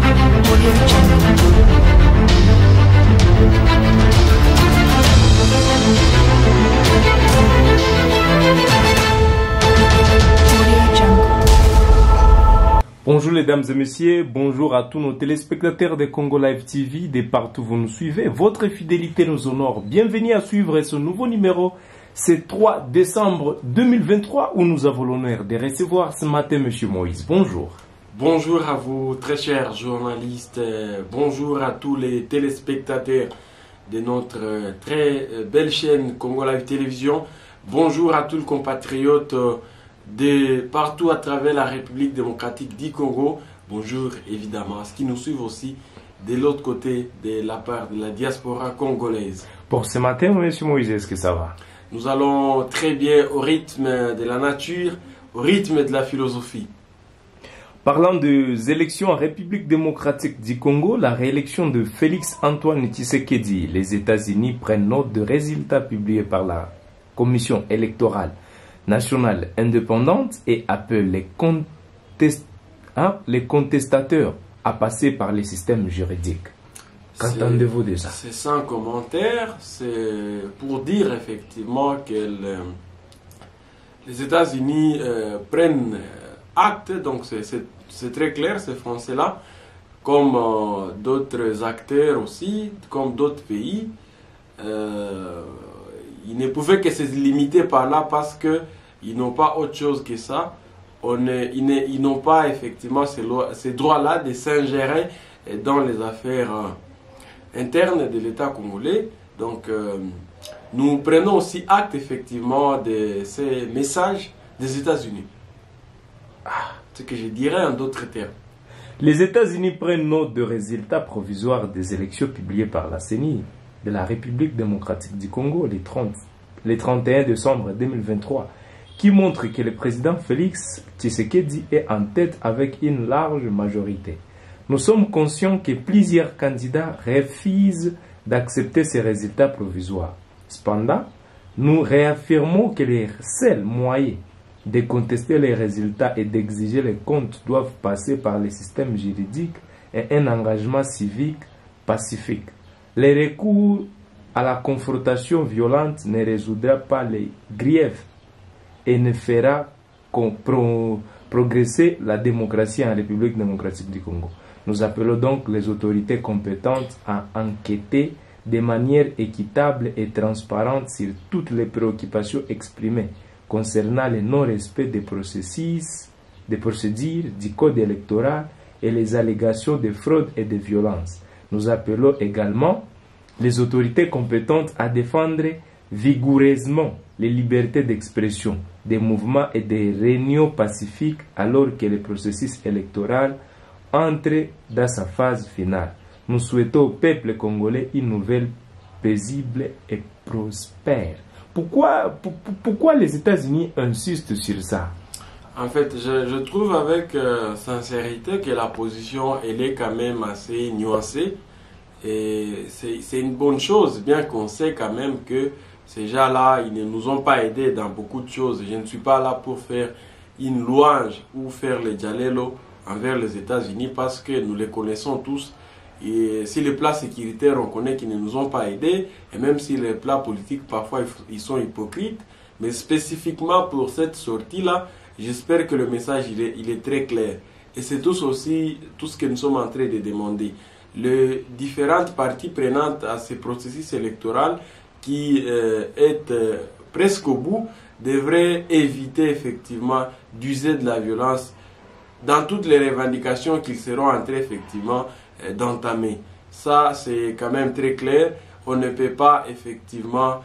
Bonjour mesdames et messieurs, bonjour à tous nos téléspectateurs de Congo Live TV, de partout où vous nous suivez. Votre fidélité nous honore. Bienvenue à suivre ce nouveau numéro. C'est 3 décembre 2023 où nous avons l'honneur de recevoir ce matin Monsieur Moïse. Bonjour. Bonjour à vous, très chers journalistes. Bonjour à tous les téléspectateurs de notre très belle chaîne Congo Live Télévision. Bonjour à tous les compatriotes de partout à travers la République démocratique du Congo. Bonjour évidemment à ceux qui nous suivent aussi de l'autre côté de la part de la diaspora congolaise. Pour ce matin, Monsieur Moïse, est-ce que ça va? Nous allons très bien au rythme de la nature, au rythme de la philosophie. Parlant des élections en République démocratique du Congo, la réélection de Félix Antoine Tshisekedi, les États-Unis prennent note de résultats publiés par la Commission électorale nationale indépendante et appelle les contestateurs à passer par les systèmes juridiques. Qu'entendez-vous de ça? C'est sans commentaire, c'est pour dire effectivement que les États-Unis prennent acte, donc c'est très clair ce français-là, comme d'autres acteurs aussi, comme d'autres pays. Ils ne pouvaient que se limiter par là parce qu'ils n'ont pas autre chose que ça. Ils n'ont pas effectivement ces droits-là de s'ingérer dans les affaires internes de l'État congolais. Donc nous prenons aussi acte effectivement de ces messages des États-Unis. Ce que je dirais en d'autres termes. Les États-Unis prennent note de résultats provisoires des élections publiées par la CENI de la République démocratique du Congo le 31 décembre 2023, qui montre que le président Félix Tshisekedi est en tête avec une large majorité. Nous sommes conscients que plusieurs candidats refusent d'accepter ces résultats provisoires. Cependant, nous réaffirmons que les seuls moyens de contester les résultats et d'exiger les comptes doivent passer par les systèmes juridiques et un engagement civique pacifique. Les recours à la confrontation violente ne résoudra pas les griefs et ne fera progresser la démocratie en République démocratique du Congo. Nous appelons donc les autorités compétentes à enquêter de manière équitable et transparente sur toutes les préoccupations exprimées concernant le non-respect des procédures du code électoral et les allégations de fraude et de violence. Nous appelons également les autorités compétentes à défendre vigoureusement les libertés d'expression, des mouvements et des réunions pacifiques alors que le processus électoral entre dans sa phase finale. Nous souhaitons au peuple congolais une nouvelle paisible et prospère. Pourquoi les États-Unis insistent sur ça? En fait, je trouve avec sincérité que la position elle est quand même assez nuancée. Et c'est une bonne chose, bien qu'on sait quand même que ces gens-là, ils ne nous ont pas aidés dans beaucoup de choses. Je ne suis pas là pour faire une louange ou faire le dialélo envers les États-Unis parce que nous les connaissons tous. Et si les plans sécuritaires, on connaît qu'ils ne nous ont pas aidés, et même si les plans politiques, parfois, ils sont hypocrites, mais spécifiquement pour cette sortie-là, j'espère que le message, il est très clair. Et c'est tout ce que nous sommes en train de demander. Les différentes parties prenantes à ce processus électoral qui est presque au bout devraient éviter effectivement d'user de la violence dans toutes les revendications qu'ils seront en train effectivement d'entamer. Ça, c'est quand même très clair. On ne peut pas effectivement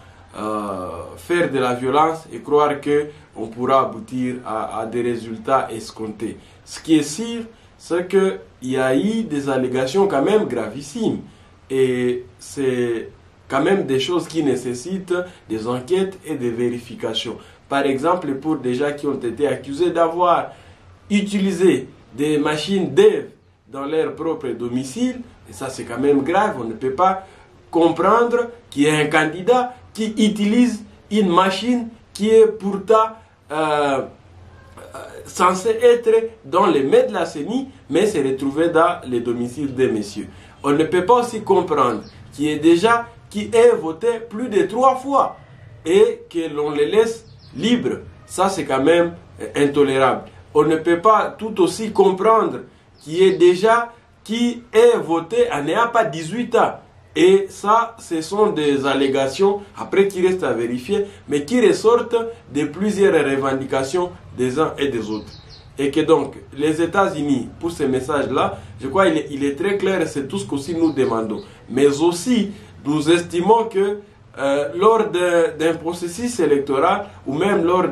faire de la violence et croire qu'on pourra aboutir à des résultats escomptés. Ce qui est sûr, c'est qu'il y a eu des allégations quand même gravissimes. Et c'est quand même des choses qui nécessitent des enquêtes et des vérifications. Par exemple, pour des gens qui ont été accusés d'avoir utilisé des machines dev dans leur propre domicile, et ça c'est quand même grave, on ne peut pas comprendre qu'il y ait un candidat qui utilise une machine qui est pourtant censé être dans les mains de la CENI, mais se retrouver dans les domiciles des messieurs. On ne peut pas aussi comprendre qui est voté plus de 3 fois et que l'on les laisse libres. Ça, c'est quand même intolérable. On ne peut pas tout aussi comprendre qui est voté en n'ayant pas 18 ans. Et ça, ce sont des allégations, après qui restent à vérifier, mais qui ressortent de plusieurs revendications des uns et des autres. Et que donc, les États-Unis, pour ces messages-là, je crois qu'il est très clair, et c'est tout ce qu'aussi nous demandons. Mais aussi, nous estimons que lors d'un processus électoral, ou même lors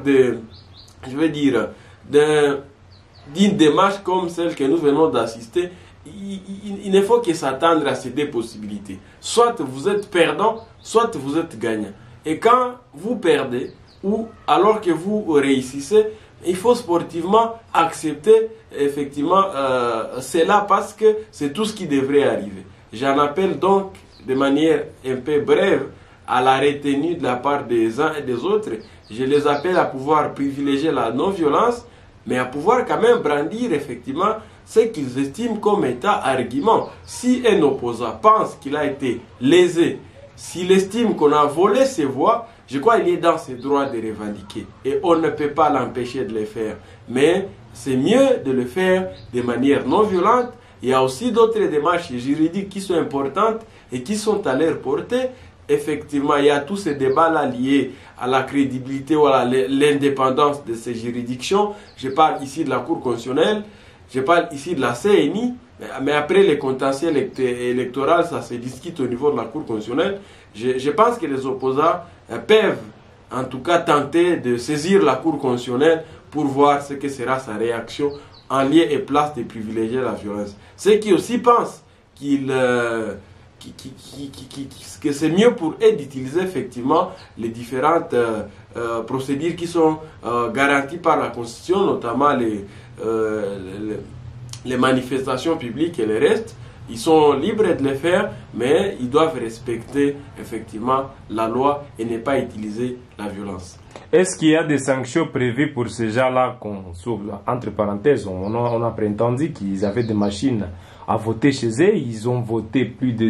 d'une démarche comme celle que nous venons d'assister, il ne faut que s'attendre à ces deux possibilités. Soit vous êtes perdant, soit vous êtes gagnant. Et quand vous perdez, ou alors que vous réussissez, il faut sportivement accepter effectivement cela parce que c'est tout ce qui devrait arriver. J'en appelle donc de manière un peu brève à la retenue de la part des uns et des autres. Je les appelle à pouvoir privilégier la non-violence, mais à pouvoir quand même brandir effectivement ce qu'ils estiment comme état argument. Si un opposant pense qu'il a été lésé, s'il estime qu'on a volé ses voix, je crois qu'il est dans ses droits de revendiquer. Et on ne peut pas l'empêcher de le faire. Mais c'est mieux de le faire de manière non violente. Il y a aussi d'autres démarches juridiques qui sont importantes et qui sont à leur portée. Effectivement, il y a tous ces débats-là liés à la crédibilité ou à l'indépendance de ces juridictions. Je parle ici de la Cour constitutionnelle, je parle ici de la CNI, mais après les contentieux électoraux, ça se discute au niveau de la Cour constitutionnelle. Je pense que les opposants peuvent en tout cas tenter de saisir la Cour constitutionnelle pour voir ce que sera sa réaction en lieu et place de privilégier la violence. Ceux qui aussi pensent que c'est mieux pour eux d'utiliser effectivement les différentes procédures qui sont garanties par la Constitution, notamment les manifestations publiques et le reste. Ils sont libres de le faire, mais ils doivent respecter effectivement la loi et ne pas utiliser la violence. Est-ce qu'il y a des sanctions prévues pour ces gens-là, entre parenthèses, on a prétendu qu'ils avaient des machines à voter chez eux, ils ont voté plus de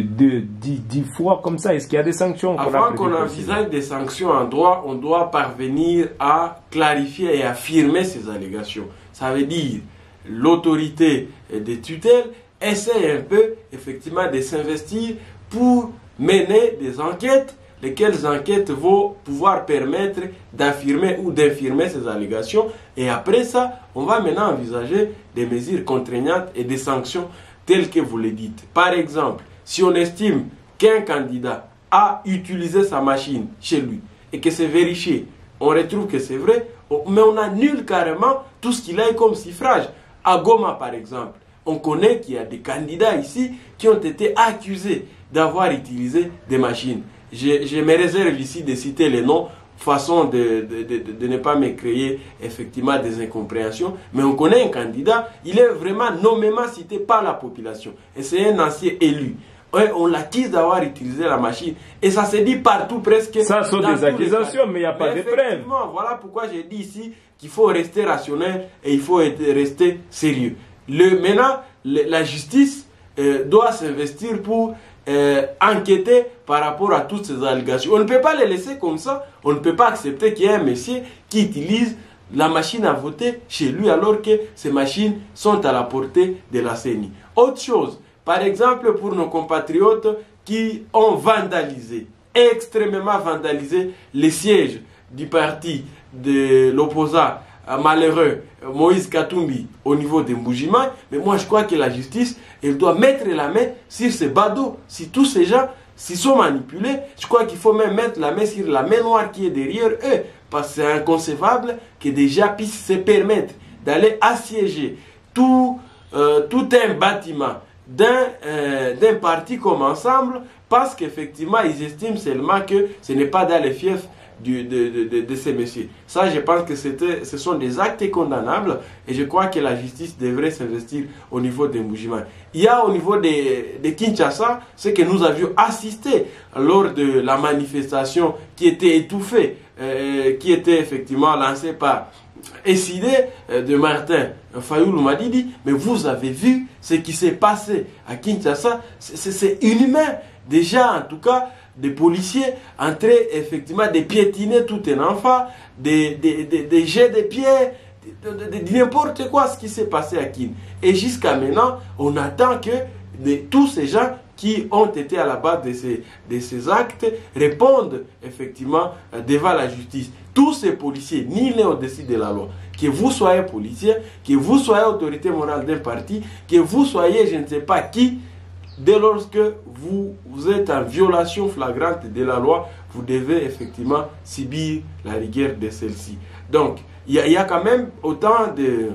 10 fois comme ça. Est-ce qu'il y a des sanctions? Avant qu'on envisage des sanctions en droit, on doit parvenir à clarifier et affirmer ces allégations. Ça veut dire l'autorité des tutelles essaie un peu effectivement de s'investir pour mener des enquêtes, lesquelles enquêtes vont pouvoir permettre d'affirmer ou d'infirmer ces allégations. Et après ça, on va maintenant envisager des mesures contraignantes et des sanctions telles que vous le dites. Par exemple, si on estime qu'un candidat a utilisé sa machine chez lui et que c'est vérifié, on retrouve que c'est vrai, mais on annule carrément tout ce qu'il a comme chiffrage. À Goma, par exemple, on connaît qu'il y a des candidats ici qui ont été accusés d'avoir utilisé des machines. Je me réserve ici de citer les noms, façon de ne pas me créer effectivement des incompréhensions. Mais on connaît un candidat, il est vraiment nommément cité par la population. Et c'est un ancien élu. On l'accuse d'avoir utilisé la machine. Et ça se dit partout presque. Ça sont des accusations, mais il n'y a pas de preuves. Voilà pourquoi j'ai dit ici qu'il faut rester rationnel et il faut rester sérieux. Maintenant, la justice doit s'investir pour enquêter par rapport à toutes ces allégations. On ne peut pas les laisser comme ça. On ne peut pas accepter qu'il y ait un monsieur qui utilise la machine à voter chez lui alors que ces machines sont à la portée de la CENI. Autre chose, par exemple pour nos compatriotes qui ont vandalisé, extrêmement vandalisé les sièges du parti de l'opposant malheureux Moïse Katumbi au niveau des Mboujima, mais moi je crois que la justice, elle doit mettre la main sur ces badauds, si tous ces gens s'ils sont manipulés. Je crois qu'il faut même mettre la main sur la main noire qui est derrière eux, parce que c'est inconcevable que des gens puissent se permettre d'aller assiéger tout un bâtiment d'un parti comme Ensemble, parce qu'effectivement ils estiment seulement que ce n'est pas dans les fiefs de ces messieurs. Ça, je pense que ce sont des actes condamnables et je crois que la justice devrait s'investir au niveau des Mboujima. Il y a au niveau de Kinshasa ce que nous avions assisté lors de la manifestation qui était étouffée qui était effectivement lancé par Essidé de Martin Fayoulou Madidi, mais vous avez vu ce qui s'est passé à Kinshasa, c'est inhumain. Déjà, en tout cas, des policiers entraient effectivement de piétiner tout un enfant, des jets de pierres, n'importe quoi ce qui s'est passé à Kin. Et jusqu'à maintenant, on attend que tous ces gens qui ont été à la base de ces actes répondent effectivement devant la justice. Tous ces policiers, ni l'un au-dessus de la loi. Que vous soyez policier, que vous soyez autorité morale d'un parti, que vous soyez je ne sais pas qui, dès lors que vous êtes en violation flagrante de la loi, vous devez effectivement subir la rigueur de celle-ci. Donc, il y a quand même autant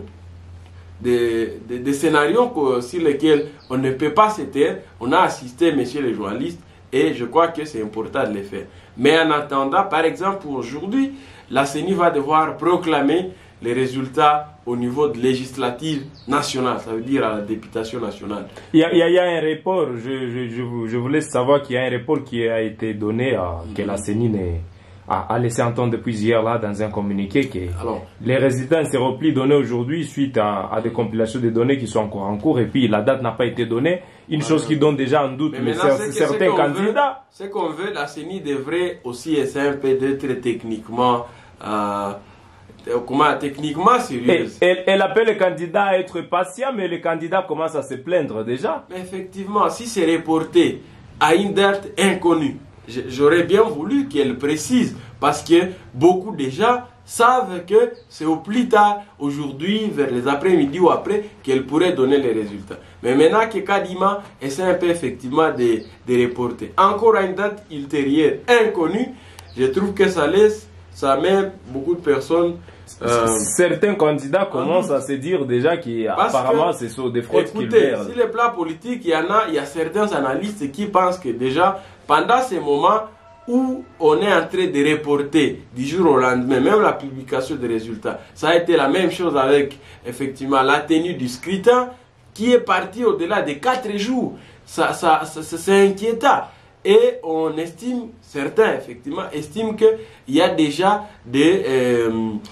de scénarios sur lesquels on ne peut pas se taire. On a assisté, messieurs les journalistes, et je crois que c'est important de le faire. Mais en attendant, par exemple, aujourd'hui, la CENI va devoir proclamer les résultats au niveau de législative nationale, ça veut dire à la députation nationale. Il y a un report, je voulais savoir qu'il y a un report qui a été donné, que la CENI a laissé entendre depuis hier là dans un communiqué que les résultats seront plus donnés aujourd'hui suite à des compilations de données qui sont encore en cours et puis la date n'a pas été donnée. Une chose qui donne déjà en doute certains candidats. Ce qu'on veut, la CENI devrait aussi essayer un peu d'être techniquement sérieuse. Elle appelle les candidats à être patients, mais les candidats commencent à se plaindre déjà. Mais effectivement, si c'est reporté à une date inconnue, j'aurais bien voulu qu'elle précise, parce que beaucoup de gens savent que c'est au plus tard, aujourd'hui, vers les après-midi ou après, qu'elle pourrait donner les résultats. Mais maintenant que Kadima essaie un peu effectivement de reporter encore à une date ultérieure inconnue, je trouve que ça met beaucoup de personnes... certains candidats commencent à se dire déjà qu'apparemment c'est sur des fraudes qu'ils perdent. Sur le plan politique, il y a certains analystes qui pensent que déjà, pendant ces moments où on est en train de reporter du jour au lendemain, même la publication des résultats, ça a été la même chose avec effectivement la tenue du scrutin qui est partie au-delà de 4 jours. C'est inquiétant. Et on estime, certains effectivement estiment qu'il y a déjà des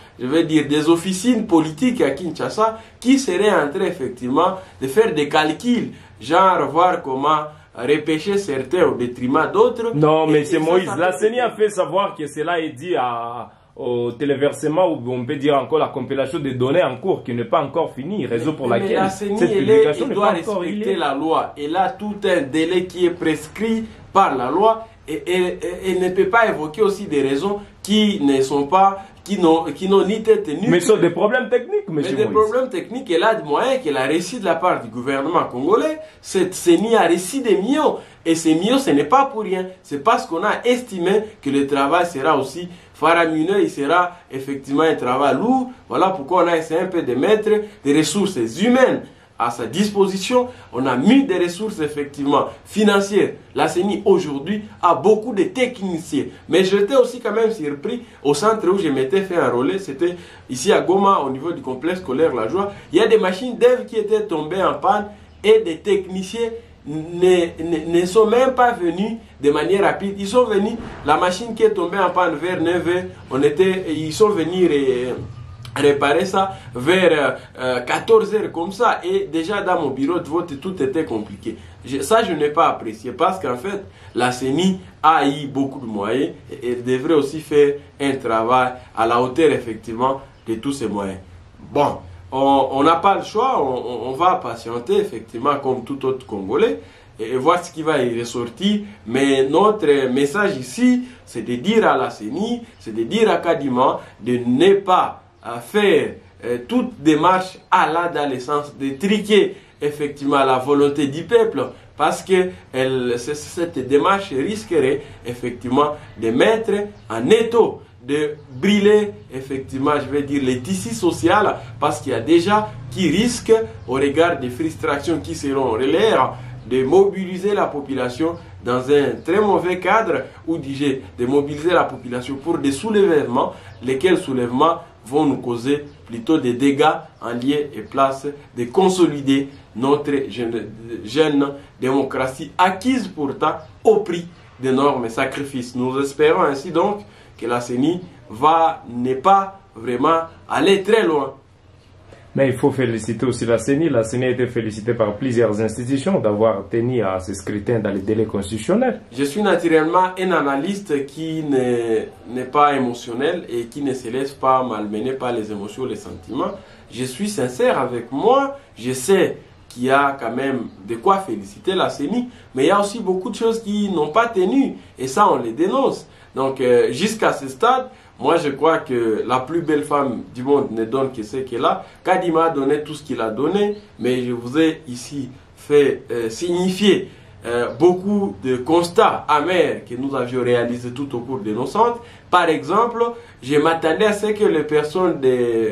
officines politiques à Kinshasa qui seraient en train effectivement de faire des calculs, genre voir comment repêcher certains au détriment d'autres. Non, mais c'est Moïse. La CENI a fait savoir que cela est dit au téléversement, ou on peut dire encore la compilation des données en cours qui n'est pas encore finie, raison pour laquelle la CENI, cette publication n'est pas encore respecter la loi. Elle a tout un délai qui est prescrit par la loi et elle ne peut pas évoquer aussi des raisons qui ne sont pas, qui n'ont ni tête ni... Mais ce sont des problèmes techniques, monsieur Moïse. Des problèmes techniques, elle a des moyens qu'elle a reçus de la part du gouvernement congolais. Cette CENI a reçu des millions. Et ces millions, ce n'est pas pour rien. C'est parce qu'on a estimé que le travail sera aussi faramineux, il sera effectivement un travail lourd. Voilà pourquoi on a essayé un peu de mettre des ressources humaines à sa disposition. On a mis des ressources effectivement financières. La CENI aujourd'hui a beaucoup de techniciens. Mais j'étais aussi quand même surpris au centre où je m'étais fait enrôler. C'était ici à Goma, au niveau du complexe scolaire La Joie. Il y a des machines d'EV qui étaient tombées en panne et des techniciens ne sont même pas venus de manière rapide. Ils sont venus, la machine qui est tombée en panne vers 9h, ils sont venus réparer ça vers 14h comme ça, et déjà dans mon bureau de vote tout était compliqué. Ça je n'ai pas apprécié parce qu'en fait la CENI a eu beaucoup de moyens et elle devrait aussi faire un travail à la hauteur effectivement de tous ces moyens. Bon, on n'a pas le choix, on va patienter effectivement comme tout autre Congolais et voir ce qui va y ressortir. Mais notre message ici, c'est de dire à la CENI, c'est de dire à Kadima de ne pas faire toute démarche allant dans le sens de triquer effectivement la volonté du peuple, parce que cette démarche risquerait effectivement de mettre en étau, de brûler effectivement, je vais dire, les tissus sociaux, parce qu'il y a déjà qui risquent, au regard des frustrations qui seront relèves, de mobiliser la population dans un très mauvais cadre, ou de mobiliser la population pour des soulèvements, lesquels soulèvements vont nous causer plutôt des dégâts en lieu et place de consolider notre jeune démocratie acquise pourtant au prix d'énormes sacrifices. Nous espérons ainsi donc que la CENI n'est pas vraiment aller très loin. Mais il faut féliciter aussi la CENI. La CENI a été félicitée par plusieurs institutions d'avoir tenu à ce scrutin dans les délais constitutionnels. Je suis naturellement un analyste qui n'est pas émotionnel et qui ne se laisse pas malmener par les émotions, les sentiments. Je suis sincère avec moi. Je sais qu'il y a quand même de quoi féliciter la CENI, mais il y a aussi beaucoup de choses qui n'ont pas tenu et ça on les dénonce. Donc jusqu'à ce stade, moi je crois que la plus belle femme du monde ne donne que ce qu'elle a. Kadima a donné tout ce qu'il a donné, mais je vous ai ici fait signifier beaucoup de constats amers que nous avions réalisés tout au cours de nos centres. Par exemple, je m'attendais à ce que les personnes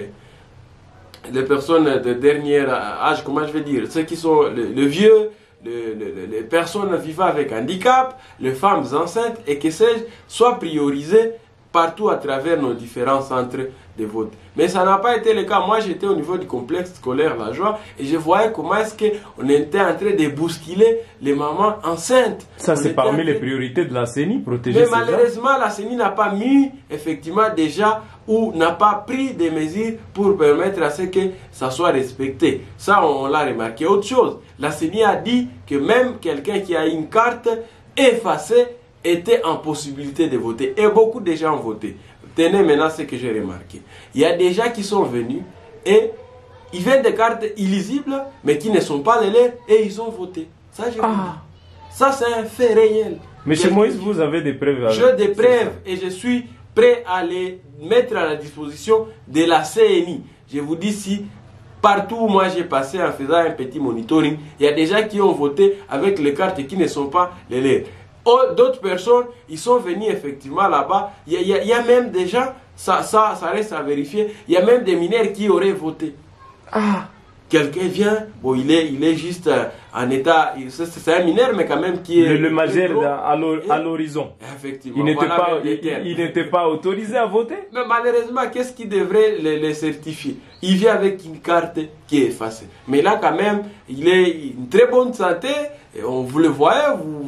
de dernier âge, comment je vais dire, ceux qui sont le vieux, les personnes vivant avec handicap, les femmes enceintes et que sais-je, soient priorisées partout à travers nos différents centres de vote. Mais ça n'a pas été le cas. Moi, j'étais au niveau du complexe scolaire La Joie et je voyais comment est-ce qu'on était en train de bousculer les mamans enceintes. Ça, c'est parmi les priorités de la CENI, protéger ces gens. Mais malheureusement, la CENI n'a pas mis, effectivement, déjà, ou n'a pas pris des mesures pour permettre à ce que ça soit respecté. Ça, on l'a remarqué. Autre chose, la CENI a dit que même quelqu'un qui a une carte effacée était en possibilité de voter. Et beaucoup de gens ont voté. Tenez maintenant ce que j'ai remarqué. Il y a des gens qui sont venus et ils viennent des cartes illisibles, mais qui ne sont pas les leurs, et ils ont voté. Ça, je vous dis. Ça, c'est un fait réel. Monsieur Moïse, vous avez des preuves? J'ai des preuves et je suis prêt à les mettre à la disposition de la CENI. Je vous dis si partout où moi j'ai passé en faisant un petit monitoring, il y a des gens qui ont voté avec les cartes qui ne sont pas les leurs. D'autres personnes, ils sont venus effectivement là-bas. Il y a même des gens, ça reste à vérifier, il y a même des mineurs qui auraient voté. Quelqu'un vient, bon, il est juste en état, c'est un mineur, mais quand même qui est... Le majeur à l'horizon. Effectivement. Il n'était pas autorisé à voter. Mais malheureusement, qu'est-ce qui devrait le certifier? Il vient avec une carte qui est effacée. Mais là, quand même, il est en très bonne santé. Et vous le voyez,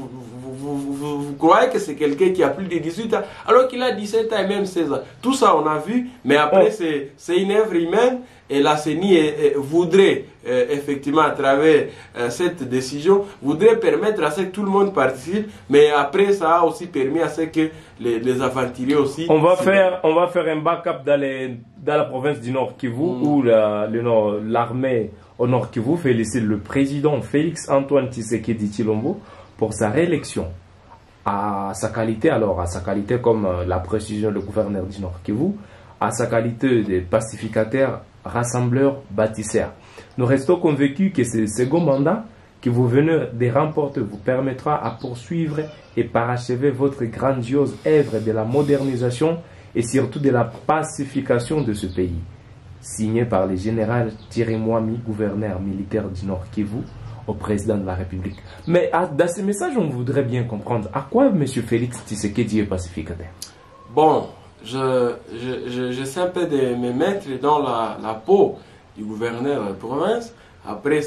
vous croyez que c'est quelqu'un qui a plus de 18 ans, alors qu'il a 17 ans et même 16 ans. Tout ça, on a vu, mais après, c'est une œuvre humaine. Et la CENI voudrait, effectivement, à travers cette décision, voudrait permettre à ce que tout le monde participe, mais après, ça a aussi permis à ce que les aventuriers aussi... On va faire un backup dans la province du Nord Kivu, où l'armée au Nord Kivu félicite le président Félix Antoine Tshisekedi Tshilombo pour sa réélection. À sa qualité comme l'a précisé le gouverneur du Nord Kivu, à sa qualité de pacificateur, rassembleur, bâtisseur. Nous restons convaincus que ce second mandat que vous venez de remporter vous permettra à poursuivre et parachever votre grandiose œuvre de la modernisation et surtout de la pacification de ce pays. Signé par le général Thierry Mwami, gouverneur militaire du Nord Kivu, au président de la République. Mais dans ce message, on voudrait bien comprendre à quoi M. Félix Tshisekedi est pacificateur. Bon, j'essaie un peu de me mettre dans la peau du gouverneur de la province. Après,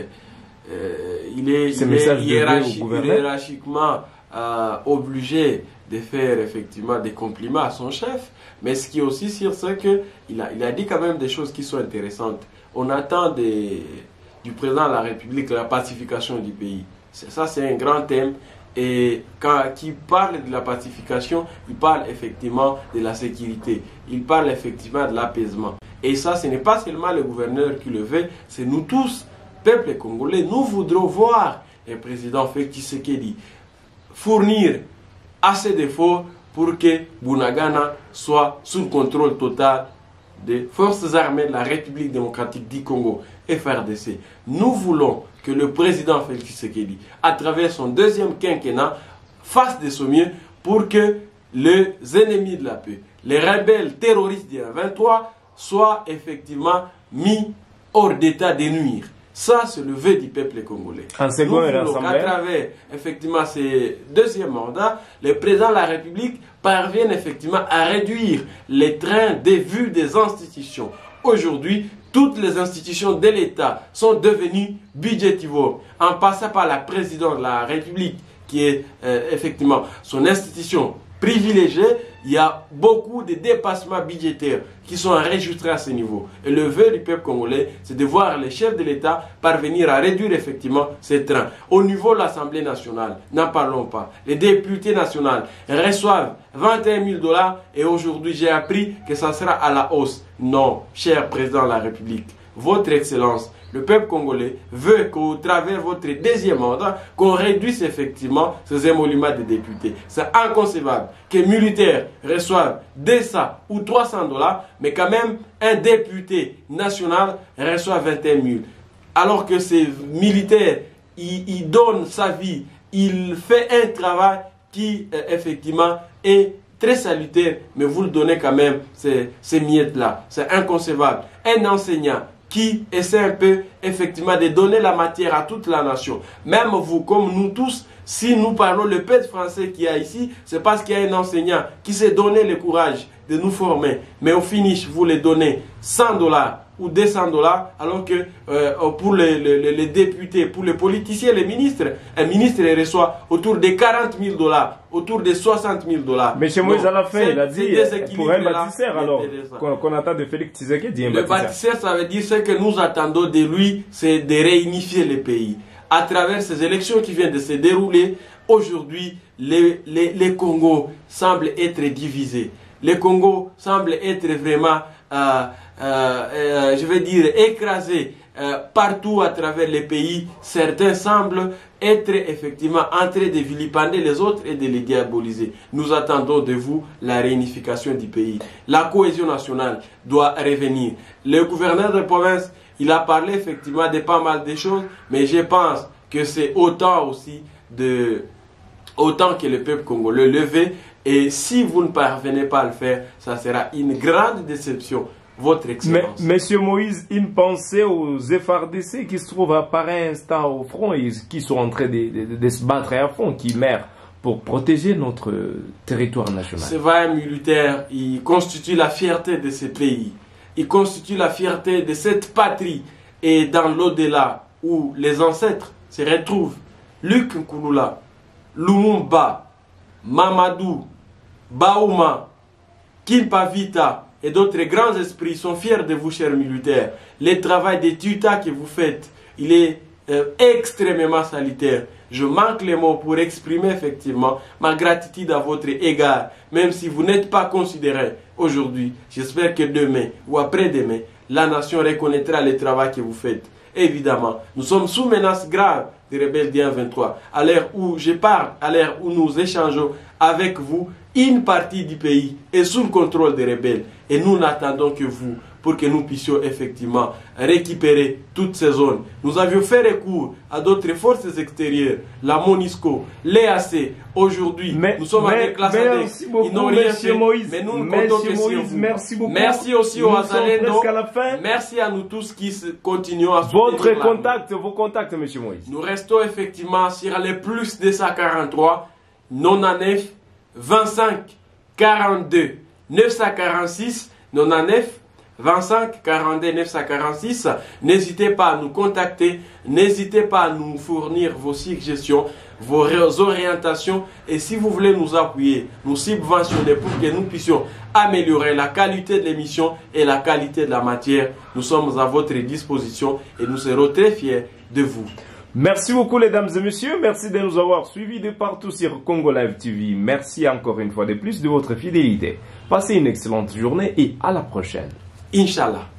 il est hiérarchiquement obligé de faire effectivement des compliments à son chef. Mais ce qui est aussi sûr, c'est qu'il a dit quand même des choses qui sont intéressantes. On attend du président de la République la pacification du pays. Ça, c'est un grand thème. Et quand il parle de la pacification, il parle effectivement de la sécurité. Il parle effectivement de l'apaisement. Et ça, ce n'est pas seulement le gouverneur qui le veut, c'est nous tous, peuple congolais. Nous voudrons voir le président Félix Tshisekedi fournir assez d'efforts pour que Bunagana soit sous le contrôle total des forces armées de la République démocratique du Congo, FRDC. Nous voulons que le président Félix Tshisekedi, à travers son deuxième quinquennat, fasse de son mieux pour que les ennemis de la paix, les rebelles terroristes du 23, soient effectivement mis hors d'état de nuire. Ça, c'est le vœu du peuple congolais. En second, nous voulons qu'à travers, effectivement, ces deuxième mandats, le président de la République parvienne effectivement à réduire les trains de vue des institutions. Aujourd'hui, toutes les institutions de l'État sont devenues budgétivores, en passant par la présidence de la République, qui est effectivement son institution privilégiée, il y a beaucoup de dépassements budgétaires qui sont enregistrés à ce niveau. Et le vœu du peuple congolais, c'est de voir les chefs de l'État parvenir à réduire effectivement ces trains. Au niveau de l'Assemblée nationale, n'en parlons pas. Les députés nationaux reçoivent 21 000 $ et aujourd'hui j'ai appris que ça sera à la hausse. Non, cher président de la République, votre Excellence, le peuple congolais veut qu'au travers de votre deuxième mandat, qu'on réduise effectivement ces émoluments de députés. C'est inconcevable que les militaires reçoivent 200 ou 300 $, mais quand même un député national reçoit 21 000. Alors que ces militaires, il donne sa vie, il fait un travail qui effectivement est très salutaire, mais vous le donnez quand même ces miettes-là. C'est inconcevable. Un enseignant qui essaie un peu effectivement de donner la matière à toute la nation. Même vous, comme nous tous, si nous parlons le peu de français qu'il y a ici, c'est parce qu'il y a un enseignant qui s'est donné le courage de nous former. Mais au finish, vous les donnez 100 $ ou 200 $, alors que pour les députés, pour les politiciens, les ministres, un ministre reçoit autour de 40 000 $, autour de 60 000 $. Mais chez Moïse, à la fin, il a dit pour un bâtisseur, alors, qu'on attend de Félix Tshisekedi, le bâtisseur, ça veut dire ce que nous attendons de lui, c'est de réunifier le pays. À travers ces élections qui viennent de se dérouler, aujourd'hui, les Congo semblent être divisés. Le Congo semble être vraiment, je vais dire, écrasé partout à travers les pays. Certains semblent être effectivement en train de vilipender les autres et de les diaboliser. Nous attendons de vous la réunification du pays. La cohésion nationale doit revenir. Le gouverneur de province, il a parlé effectivement de pas mal de choses, mais je pense que c'est autant aussi autant que le peuple congolais levé. Et si vous ne parvenez pas à le faire, ça sera une grande déception, votre Excellence. Mais, Monsieur Moïse, une pensée aux FARDC qui se trouvent à pareil instant au front et qui sont en train de se battre à fond, qui meurent pour protéger notre territoire national. Ces vaillants militaires, ils constituent la fierté de ce pays. Ils constituent la fierté de cette patrie. Et dans l'au-delà, où les ancêtres se retrouvent, Luc Nkulula, Lumumba, Mamadou, Baouma, Kimpavita et d'autres grands esprits sont fiers de vous, chers militaires. Le travail de tuta que vous faites, il est extrêmement salutaire. Je manque les mots pour exprimer effectivement ma gratitude à votre égard, même si vous n'êtes pas considéré aujourd'hui. J'espère que demain ou après-demain, la nation reconnaîtra le travail que vous faites. Évidemment, nous sommes sous menace grave des rebelles du 23. À l'heure où je parle, à l'heure où nous échangeons avec vous, une partie du pays est sous le contrôle des rebelles. Et nous n'attendons que vous pour que nous puissions effectivement récupérer toutes ces zones. Nous avions fait recours à d'autres forces extérieures, la MONUSCO, l'EAC. Aujourd'hui, nous sommes avec la SADC. Ils n'ont rien fait, mais nous ne comptons que sur vous. Merci beaucoup. Merci aussi au Azalendo. Merci à nous tous qui continuons à soutenir vos contacts, M. Moïse. Nous restons effectivement sur les plus de 143, 99, 25, 42, 946, 99, 25 42 946. N'hésitez pas à nous contacter, n'hésitez pas à nous fournir vos suggestions, vos orientations, et si vous voulez nous appuyer, nous subventionner pour que nous puissions améliorer la qualité de l'émission et la qualité de la matière, nous sommes à votre disposition et nous serons très fiers de vous. Merci beaucoup, mesdames et messieurs. Merci de nous avoir suivis de partout sur Congo Live TV. Merci encore une fois de plus de votre fidélité. Passez une excellente journée et à la prochaine. Inch'Allah.